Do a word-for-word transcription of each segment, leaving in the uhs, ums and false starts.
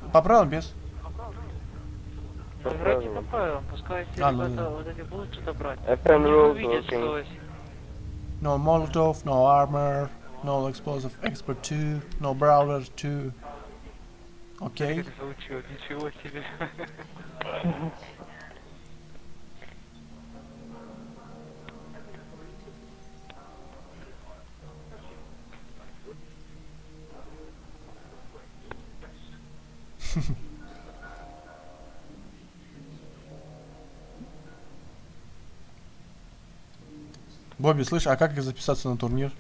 По правилам без? Вроде по правилам, пускай все А, ребята ну, вот эти будут что-то брать. FM Они rules увидят, working. что... No Molotov, no armor, no explosive expert two, no brawler two. Окей. Как это звучит? Ничего себе. Бобби, слышь, а как записаться на турнир?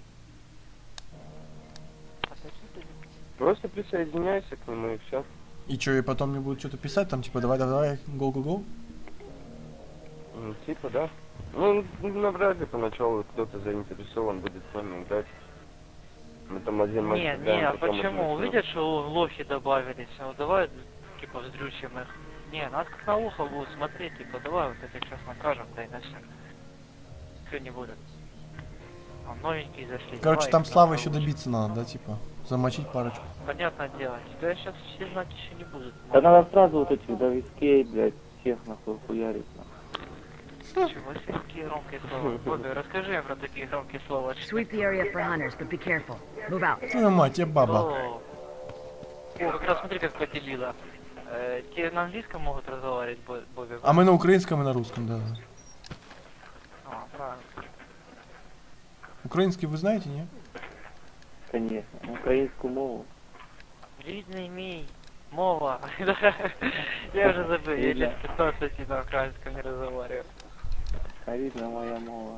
Просто присоединяйся к нему и все. И чё, и потом мне будут что-то писать, там типа давай, давай, go, go, go? Ну, типа, да. Ну, навряд ли поначалу кто-то заинтересован будет с нами играть. Мы там один матч Не, сыграем, не, а потом почему? это Увидят, что лохи добавились, ну давай, типа, вздрючим их. Не, нас как на ухо будут смотреть, типа, давай вот этих сейчас накажем, да и на все. Все не будет. А новенькие зашли. Короче, давай там их славы на еще лучше. добиться надо, да, типа? Замочить парочку. Понятное дело. Тебя сейчас все знать еще не будут. Да надо сразу вот эти вдовицкие, блядь, всех нахуй хуярить. Чего себе такие громкие слова? Бобби, расскажи про такие громкие слова. Sweep the area for hunters, but be careful. Move out. Твою мать, я баба. О, О, как раз смотри, как поделила. Э, те на английском могут разговаривать, Бо- Бобби? А мы на украинском и на русском, да. А, правильно. Украинский вы знаете, не? Конечно. Украинскую мову. Рідний мій, мова. Я уже забыл, я сейчас пятнадцать на украинском не разговариваю. А видно моя мова.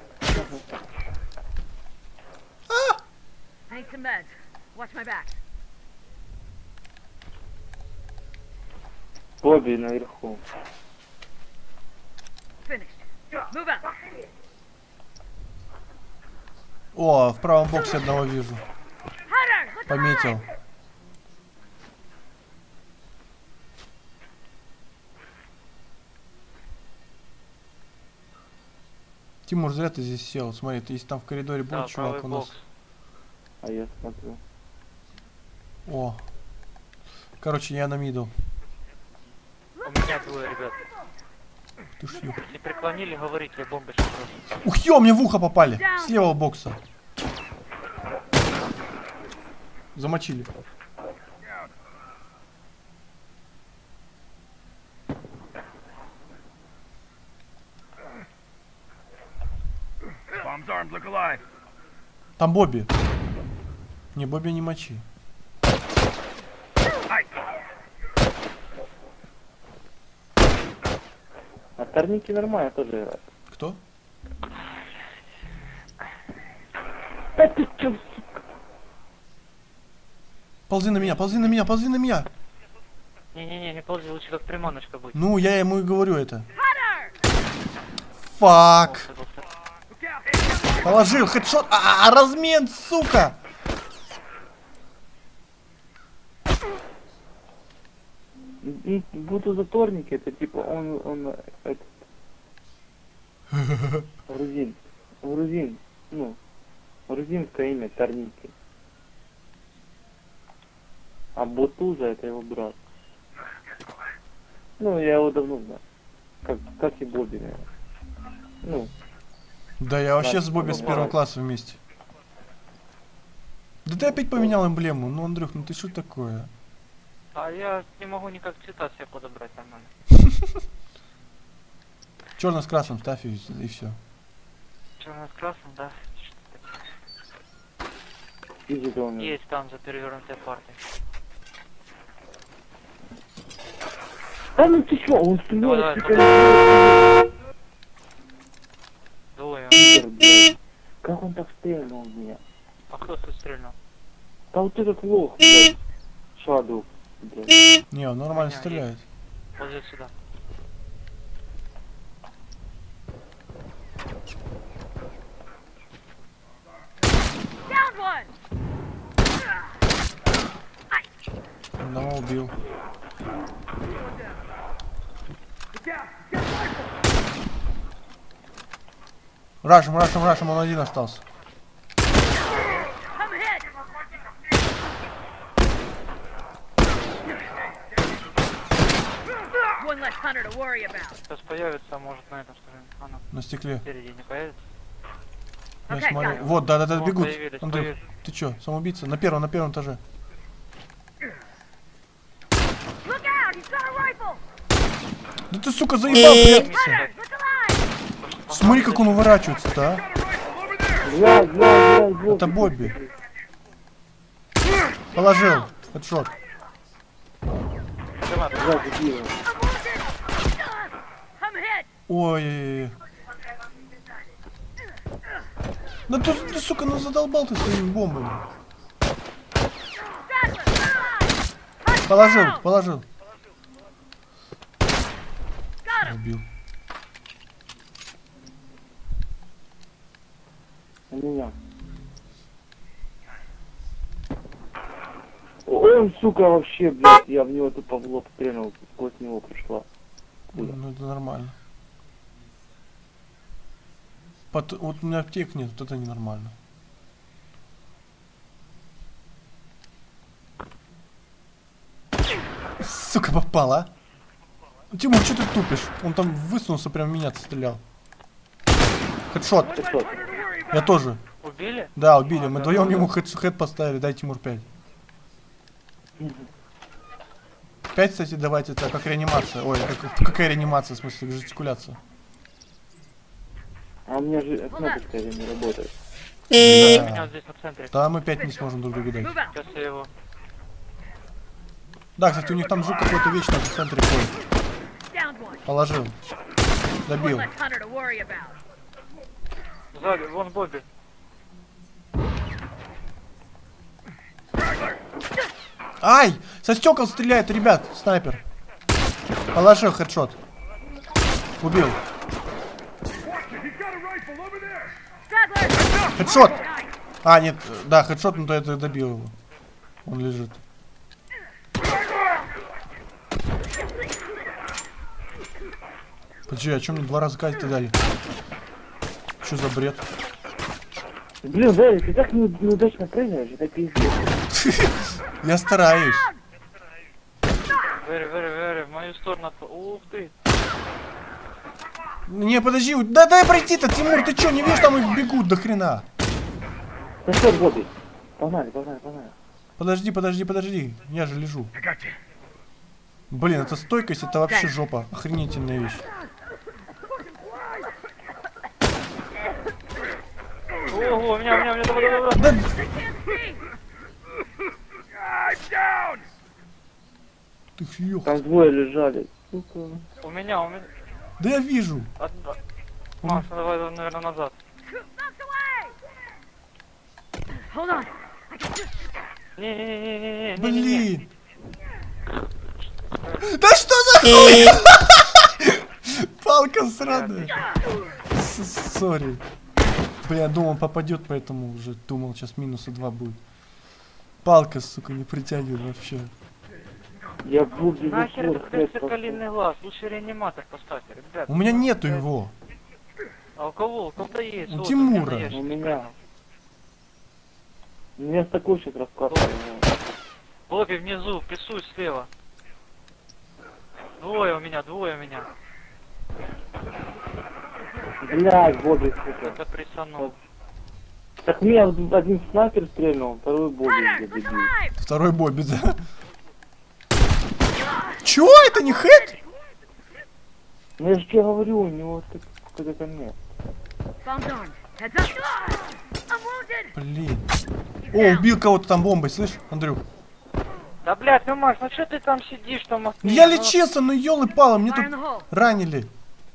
I need some meds. Watch my back. Бобби наверху. Finished. Move out. О, в правом боксе одного вижу. Hunter, look Пометил. Тимур, зря ты здесь сел. Смотри, ты если там в коридоре будет Да, чувак правый у нас. бокс. А я смотрю. О. Короче, я на мидл. У меня двое, ребят. Ты шью. Если преклонили, говорите, я бомбы сейчас брошу. Ух, ё, мне в ухо попали. С левого бокса. Замочили. Там Бобби. Не, Бобби не мочи. А торники нормально тоже играют. Кто? Да ты чё, сука? Ползи на меня, ползи на меня, ползи на меня. Не-не-не, не ползи, лучше как приманочка будет. Ну, я ему и говорю это. Фак. Положил хедшот. А, размен, сука. М, Буду заторники, это типа он, он, этот, грузин, грузин, ну, грузинское имя Торники. А Бутуза это его брат. Ну, я его давно знаю. Как, как и Бобби, наверное. Ну, Да, я вообще с Бобби с первого класса вместе. Да ты опять поменял эмблему. Ну, Андрюх, ну ты что такое? А я не могу никак цвета себе подобрать нормально. Черно с красным ставь и, и все. Черно с красным, да? иди до меня. Есть там за перевернутой партой. А ну ты чё, он Давай, стреляет, давай, сука, Двое. пидор, блядь. Как он так стрельнул в меня? А кто тут стрельнул? Да вот этот лох, блядь. Шаду, блядь. Не, он нормально Понятно. стреляет. Вот здесь сюда. Down one. Одного убил. Рашем, рашем, рашем, он один остался. I'm hit. hunter to worry about. Сейчас появится, может, на этом стороне. А ну, На стекле. впереди не появится. Я Окей, смотрю. got it. Вот, да-да-да, Вон, бегут. появились, Андрюх, появились. ты чё, самоубийца? На первом, на первом этаже. Look out! He's got a rifle! Да ты, сука, заебал прятаться. Hunter, look alive! Смотри, как он уворачивается-то, а. Блядь, блядь, блядь, Бобби. Это Бобби. Положил. Хедшот. Блядь, дебила. I'm wounded! I'm hit! Ой. Да ты, ты, сука, ну задолбал ты своими бомбами. Sadler, look alive! Hunt Положил, down! положил. Got him! Убил. У меня. Он, сука, вообще, блядь, я в него тупо в лоб стрельнул, сквозь него пришла. Ну это нормально. Пот... Вот у меня аптек нет, вот это ненормально. Сука, попала, а? Тимур, что ты тупишь? Он там высунулся, прям в меня стрелял. Хедшот. Хедшот. Я тоже. Убили? Да, убили. Мы вдвоем ему хед, хед поставили. Дай, Тимур, пять. Пять, кстати, давайте, это как реанимация. Ой, как, какая реанимация, в смысле, жестикуляция. А у меня же кнопочка же не работает. У меня вот здесь на центре. Да, мы пять не сможем друг другу дать. Move out! Сейчас я его... Да, кстати, у них там жук какой-то вечно в центре ходит. Down one! Положил. One Добил. less hunter to worry about. Сзади, вон Бобби. Ай! Со стекол стреляет, ребят, снайпер. Положил хедшот. Убил. Sadler! Хедшот! Nice! А, нет, да, хедшот, но то это добил его. Он лежит. Подожди, а чё мне два раза казать дали? Что за бред? Блин, да, ты так не- неудачно прыгаешь, это пиздец. Я стараюсь. Вери, вери, вери, в мою сторону. отп- Ух ты. Не, подожди, да дай пройти-то, Тимур, ты чё, не видишь, там их бегут до хрена. Ну что, Бобби? Погнали, погнали, погнали. Подожди, подожди, подожди, я же лежу. Блин, эта стойкость, это вообще жопа, охренительная вещь. Ого, у меня, у меня, у меня, давай, давай, давай. Да, ты ёх. Там двое лежали. Сука. У меня, у меня. Да я вижу. Одна. Макс, давай, наверное, назад. Knocked away! Hold on! I can just... Не-не-не-не-не-не-не. Блин. Да что за хуй? Палка сраная. С- Сори. Бля, я думал, попадет, поэтому уже думал, сейчас минуса два будет. Палка, сука, не притягивает вообще. Я Бобби Нахер в ты упор соколиный глаз? Лучше реаниматор поставьте, ребят. У меня нету его. А у кого? У кого-то есть. У Вот, Тимура. меня на ящике У меня. прямо. У меня такой сейчас раскатывал. Бобби внизу, прессуй слева. Двое у меня, двое у меня. Блядь, Бобби, сука. Это прессанул. Так меня один снайпер стрельнул, второй Бобби, Hunter, блядь, look дебил. alive! Второй Бобби, да? Чё? Это не хэт? Ну я же тебе говорю, у него так- какой-то конец. Bombs armed. Heads up! I'm wounded! Блин. О, убил кого-то там бомбой, слышь, Андрюх? Да блядь, ну Макс, ну что ты там сидишь там? Ну, я лечился, ну ёлы-палы, мне Fire тут in the hole. ранили.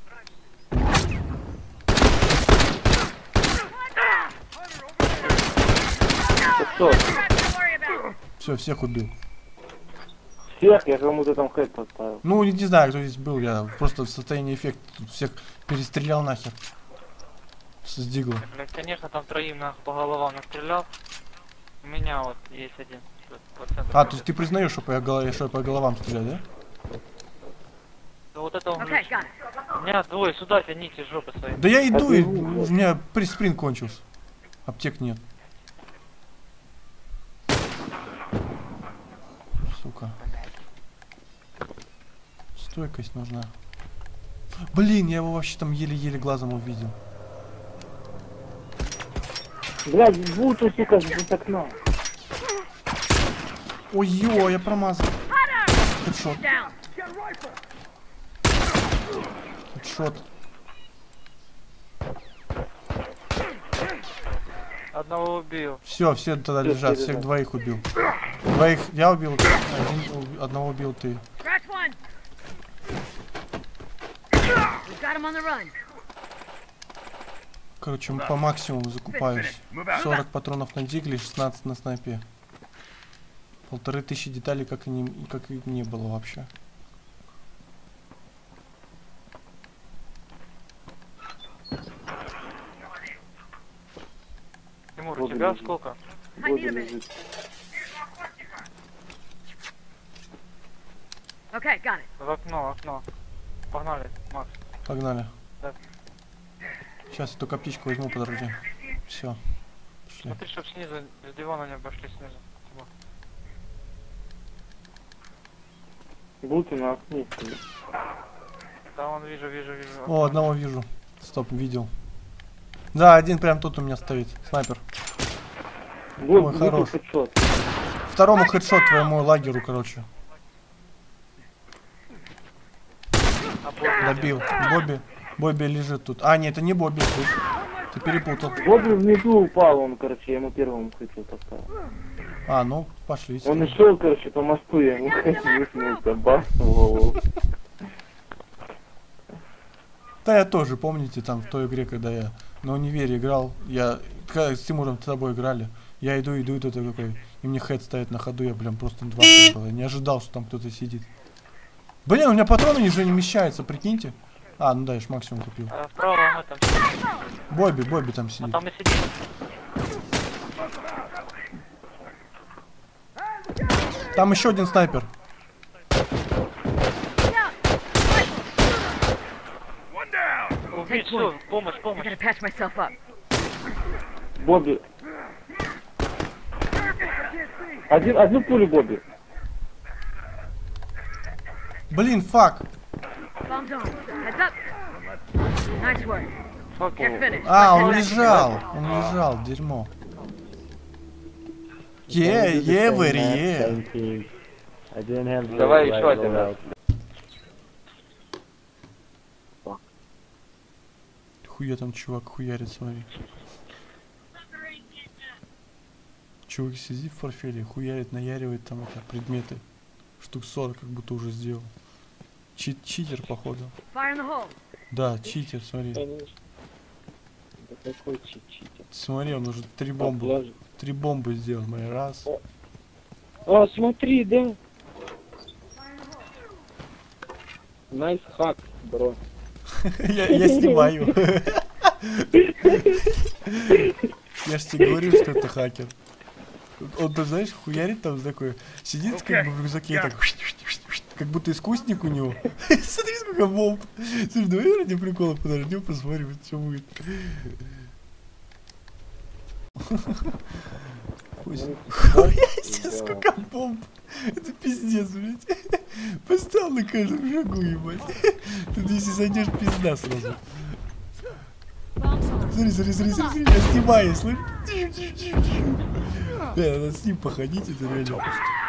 Так что, Hunter to worry about. Все, всех убил. всех я кому-то там хэт поставил. Ну, не, не знаю, кто здесь был, я просто в состоянии эффекта тут всех перестрелял нахер. С дигла. Блядь, конечно, там троим нах по головам настрелял. У меня вот есть один. по центру. А, то есть ты признаешь, что по, голов- что я по головам стреляю, да? Да вот это он. Okay, got it. У меня двое, сюда тяните жопы свои. Да я иду, А и ты- у меня приспринт кончился. Аптек нет. Сука. Стойкость нужна. Блин, я его вообще там еле-еле глазом увидел. Блядь, Буту, сука, с окна. Ой-ё, я промазал. Хедшот. Down. Хедшот. Одного убил. Все, все тогда лежат, всех двоих убил. Двоих я убил, один, уби- одного убил ты. Scratch one. We got him on the run. Короче, по максимуму закупаюсь. сорок патронов на дигле, шестнадцать на снайпе. Полторы тысячи деталей, как и не, как и не было вообще. Тимур, у тебя сколько? I need a minute. Okay, got it. В окно, окно. Погнали, Макс. Погнали. Да. Сейчас я только птичку возьму по дороге. Все. Пошли. Смотри, чтоб снизу, с дивана не обошли снизу. Тимур. Буту на окне. Да, вон вижу, вижу, вижу. О, одного вижу. Стоп, видел. Да, один прям тут у меня стоит. Снайпер. Буту, Ой, хорош. хедшот. Второму хедшот твоему лагеру, короче. А Бобби Добил. Бобби. Бобби лежит тут. А, нет, это не Бобби. Ты, ты перепутал. Бобби внизу упал, он, короче, я ему первому хедшот поставил. А, ну, пошли. Он и шел, короче, по мосту, я ему высунулся, бах, в голову. Да, я тоже, помните, там, в той игре, когда я на универе играл, я, когда с Тимуром с тобой играли, я иду, иду, и кто-то такой, и мне хед ставит на ходу, я, блин, просто два был, я не ожидал, что там кто-то сидит. Блин, у меня патроны уже не вмещаются, прикиньте. А, ну да, я ж максимум купил. А вправо мы там сидим. Бобби, Бобби там А сидит. там и сидим. Там еще один снайпер. Убить, все, помощь, I помощь. gotta patch myself up. Бобби. Один, одну пулю, Бобби. Блин, фак. Bomb's on. Heads up. Nice work. You're finished. А, он Let's head back. лежал, он лежал, дерьмо. Е, е, вэри, е. Давай еще один раз. Хуя там чувак хуярит, смотри. Чувак сидит в портфеле, хуярит, наяривает там это, предметы. Штук сорок как будто уже сделал. Чит, читер, походу. Fire in the hole. Да, читер, смотри. Да какой чит-читер? Смотри, он уже три бомбы. Три бомбы сделал, смотри, раз. А, смотри, да. Найс хак, бро. я, я снимаю. Я ж тебе говорю, что это хакер. Он там, знаешь, хуярит там такой, сидит как бы в рюкзаке, так, как будто искусник у него. Смотри, сколько бомб. Слушай, давай ради прикола подождем, посмотрим, что будет. Хуяйся, сколько бомб. Это пиздец, блядь. Поставил на каждом шагу, ебать. Тут если зайдешь, пизда сразу. Смотри, смотри, смотри, смотри, я снимаю, слышь? Бля, надо с ним походить, это реально.